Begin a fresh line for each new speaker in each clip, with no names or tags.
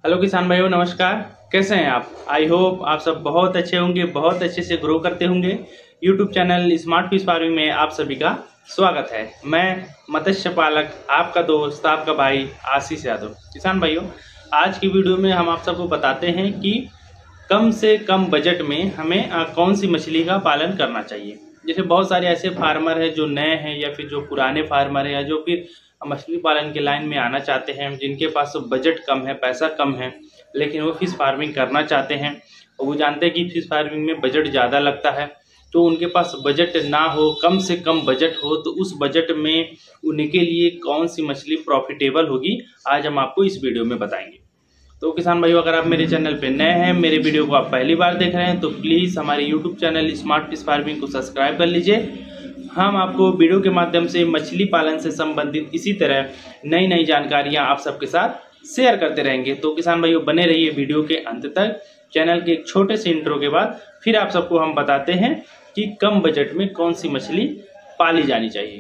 Hello किसान भाइयों, नमस्कार। कैसे हैं आप? आई होप आप सब बहुत अच्छे होंगे, बहुत अच्छे से ग्रो करते होंगे। YouTube channel smart fish farming में आप सभी का स्वागत है। मैं मत्स्य पालक, आपका दोस्त, आपका भाई आशीष यादव। किसान भाइयों, आज की वीडियो में हम आप सबको बताते हैं कि कम से कम बजट में हमें कौन सी मछली का पालन करना चाहिए। जैसे बहुत सारे ऐसे फार्मर हैं जो नए हैं या फिर जो पुराने फार्मर हैं या जो फिर मछली पालन के लाइन में आना चाहते हैं, जिनके पास बजट कम है, पैसा कम है, लेकिन वो फिश फार्मिंग करना चाहते हैं और वो जानते हैं कि फिश फार्मिंग में बजट ज़्यादा लगता है। तो उनके पास बजट ना हो, कम से कम बजट हो, तो उस बजट में उनके लिए कौन सी मछली प्रॉफिटेबल होगी, आज हम आपको इस वीडियो में बताएंगे। तो किसान भाइयों, अगर आप मेरे चैनल पे नए हैं, मेरे वीडियो को आप पहली बार देख रहे हैं, तो प्लीज़ हमारे YouTube channel smart fish farming को सब्सक्राइब कर लीजिए। हम आपको वीडियो के माध्यम से मछली पालन से संबंधित इसी तरह नई नई जानकारियां आप सबके साथ शेयर करते रहेंगे। तो किसान भाइयों, बने रहिए वीडियो के अंत तक। चैनल के एक छोटे से इंट्रो के बाद फिर आप सबको हम बताते हैं कि कम बजट में कौन सी मछली पाली जानी चाहिए।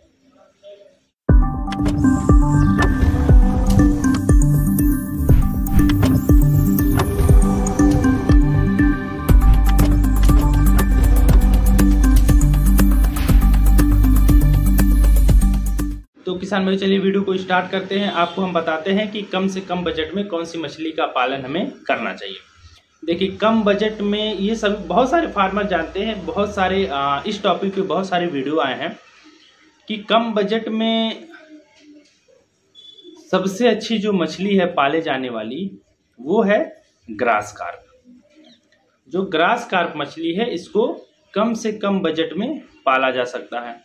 तो किसान भाई, चलिए वीडियो को स्टार्ट करते हैं। आपको हम बताते हैं कि कम से कम बजट में कौन सी मछली का पालन हमें करना चाहिए। देखिए, कम बजट में ये सब बहुत सारे फार्मर जानते हैं, बहुत सारे इस टॉपिक पे बहुत सारे वीडियो आए हैं कि कम बजट में सबसे अच्छी जो मछली है पाले जाने वाली, वो है ग्रास कार्प। जो ग्रास कार्प मछली है, इसको कम से कम बजट में पाला जा सकता है।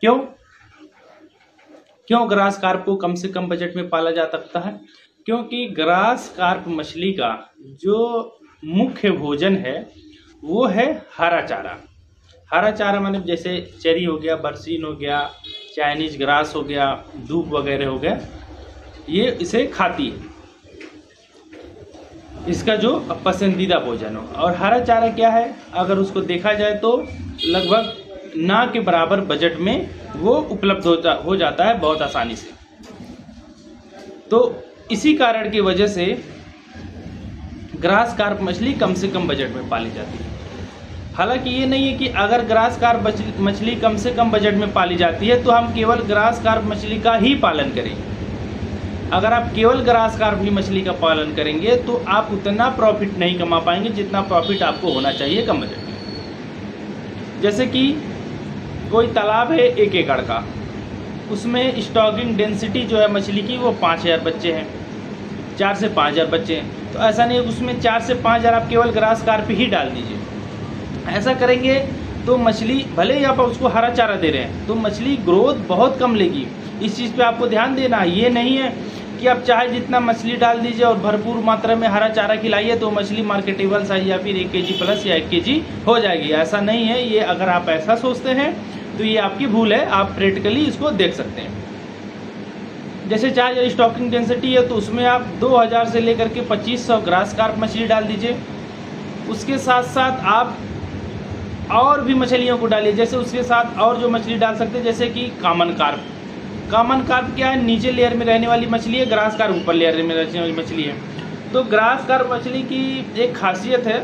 क्यों ग्रास कार्प को कम से कम बजट में पाला जा सकता है? क्योंकि ग्रास कार्प मछली का जो मुख्य भोजन है वो है हरा चारा। हरा चारा माने जैसे चेरी हो गया, बरसीन हो गया, चाइनीज ग्रास हो गया, दूब वगैरह हो गया, ये इसे खाती है। इसका जो पसंदीदा भोजन हो। और हरा चारा क्या है, अगर उसको देखा जाए तो लगभग ना के बराबर बजट में वो उपलब्ध हो जाता है बहुत आसानी से। तो इसी कारण की वजह से ग्रास कार्प मछली कम से कम बजट में पाली जाती है। हालांकि ये नहीं है कि अगर ग्रास कार्प मछली कम से कम बजट में पाली जाती है तो हम केवल ग्रास कार्प मछली का ही पालन करें। अगर आप केवल ग्रास कार्प ही मछली का पालन करेंगे तो आप उतना प्रॉफिट नहीं कमा पाएंगे जितना प्रॉफिट आपको होना चाहिए कम बजट में। जैसे कि कोई तालाब है 1 एकड़ का, उसमें स्टॉकिंग डेंसिटी जो है मछली की वो 5000 बच्चे हैं, 4 से 5000 बच्चे हैं। तो ऐसा नहीं, उसमें 4 से 5000 आप केवल ग्रास कार्प ही डाल दीजिए। ऐसा करेंगे तो मछली, भले ही आप उसको हरा चारा दे रहे हैं, तो मछली ग्रोथ बहुत कम लेगी। इस चीज़ पे आपको ध्यान देना है। ये नहीं है कि आप चाहे जितना मछली डाल दीजिए और भरपूर मात्रा में हरा चारा खिलाइए तो मछली मार्केटेबल साइज या फिर 1 kg प्लस या 1 kg हो जाएगी। ऐसा नहीं है। ये अगर आप ऐसा सोचते हैं तो ये आपकी भूल है। आप प्रैक्टिकली इसको देख सकते हैं। जैसे 4000 स्टॉकिंग डेंसिटी है तो उसमें आप 2000 से लेकर के 2500 ग्रास कार्प मछली डाल दीजिए। उसके साथ साथ आप और भी मछलियों को डालिए। जैसे उसके साथ और जो मछली डाल सकते हैं, जैसे कि कॉमन कार्प। कॉमन कार्प क्या है, नीचे लेयर में रहने वाली मछली है। ग्रास कार्प ऊपर लेयर में रहने वाली मछली है। तो ग्रास कार्प मछली की एक खासियत है,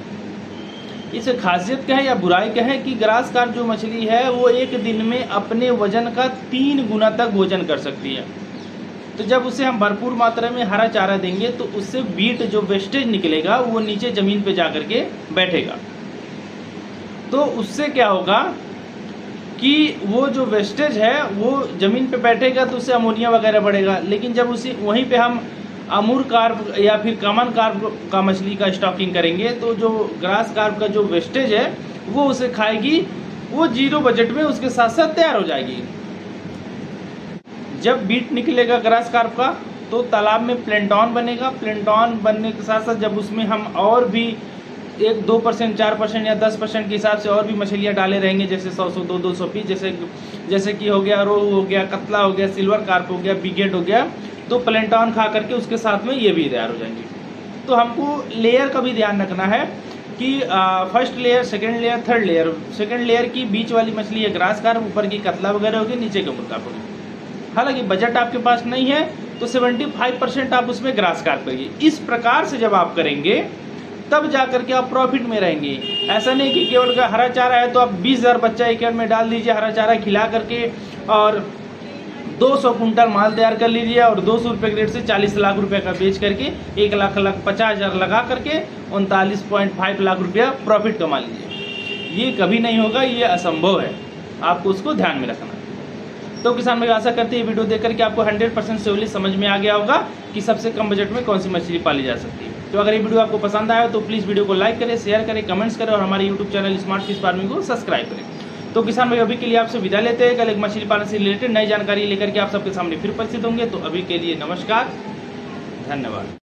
इस खासियत क्या है या बुराई क्या है कि ग्रास कार्प जो मछली है वो एक दिन में अपने वजन का 3 गुना तक भोजन कर सकती है। तो जब उसे हम भरपूर मात्रा में हरा चारा देंगे तो उससे बीट जो वेस्टेज निकलेगा वो नीचे ज़मीन पे जा कर के बैठेगा। तो उससे क्या होगा कि वो जो वेस्टेज है वो ज़मीन पे बैठेगा तो उससे अमोनिया वगैरह बढ़ेगा। लेकिन जब उसी वहीं पे हम अमूर कार्प या फिर कॉमन कार्प का मछली का स्टॉकिंग करेंगे तो जो ग्रास कार्प का जो वेस्टेज है वो उसे खाएगी, वो 0 बजट में उसके साथ साथ तैयार हो जाएगी। जब बीट निकलेगा ग्रास कार्प का तो तालाब में प्लेंटॉन बनेगा। प्लेंटॉन बनने के साथ साथ जब उसमें हम और भी 1-2%, 4% या 10% के हिसाब से और भी मछलियाँ डाले रहेंगे, जैसे 100 200 पीस, जैसे कि हो गया रोहू, हो गया कतला, हो गया सिल्वर कार्प, हो गया बिगेट, हो गया, तो प्लेंटॉन खा करके उसके साथ में ये भी तैयार हो जाएंगे। तो हमको लेयर का भी ध्यान रखना है कि first layer, second layer, third layer. Second layer की बीच वाली मछली है ग्रास कार्प, ऊपर की कतला वगैरह होगी, नीचे के मुर्गा होगी। हालांकि बजट आपके पास नहीं है तो 75% आप उसमें ग्रास कार्प करिए। इस प्रकार से जब आप करेंगे तब जा करके आप प्रॉफिट में रहेंगे। ऐसा नहीं कि केवल हरा चारा है तो आप 20,000 बच्चा एकड़ में डाल दीजिए हरा चारा खिला करके और 200 कुंटल माल तैयार कर लीजिए और 200 रुपये के रेट से 40 लाख रुपए का बेच करके 1,50,000 लगा करके 39.5 लाख रुपया प्रॉफिट कमा लीजिए। ये कभी नहीं होगा, ये असंभव है, आपको उसको ध्यान में रखना। तो किसान भाई आशा करते हैं वीडियो देख करके आपको 100% सेवली समझ में आ गया होगा कि सबसे कम बजट में कौन सी मछली पाली जा सकती है। तो अगर ये वीडियो आपको पसंद आया तो प्लीज़ वीडियो को लाइक करें, शेयर करें, कमेंट्स करें और हमारे YouTube channel smart fish farming को सब्सक्राइब करें। तो किसान भाई अभी के लिए आपसे विदा लेते हैं। कल एक मछली पालन से रिलेटेड नई जानकारी लेकर के आप सबके सामने फिर उपस्थित होंगे। तो अभी के लिए नमस्कार, धन्यवाद।